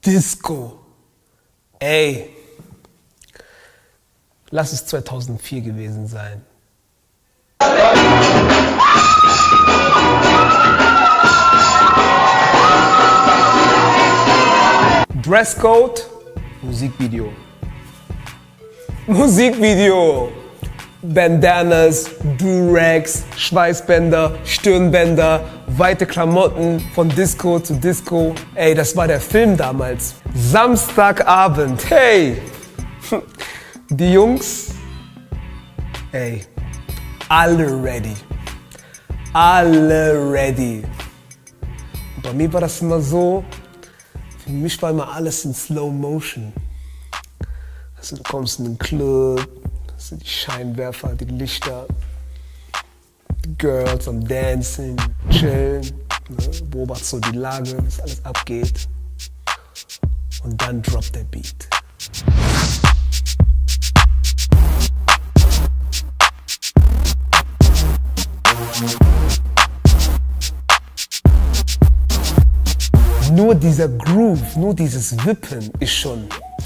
Disco. Ey, lass es 2004 gewesen sein. Dresscode, Musikvideo. Musikvideo. Bandanas, Durags, Schweißbänder, Stirnbänder, weite Klamotten von Disco zu Disco. Ey, das war der Film damals. Samstagabend, hey! Die Jungs, ey, alle ready. Alle ready. Und bei mir war das immer so, für mich war immer alles in Slow Motion. Also du kommst in den Club, hast du die Scheinwerfer, die Lichter, die Girls am Dancing, chillen, ne, beobachtest so die Lage, was alles abgeht. Und dann droppt der Beat. Nur dieser Groove, nur dieses Wippen ist schon...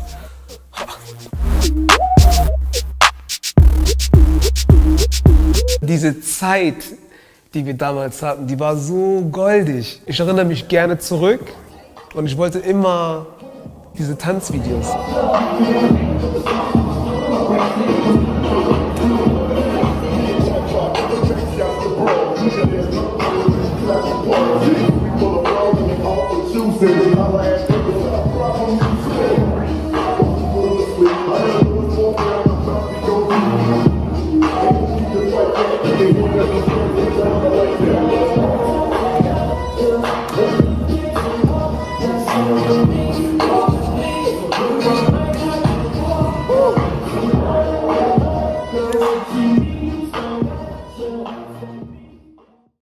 Diese Zeit, die wir damals hatten, die war so goldig. Ich erinnere mich gerne zurück und ich wollte immer diese Tanzvideos.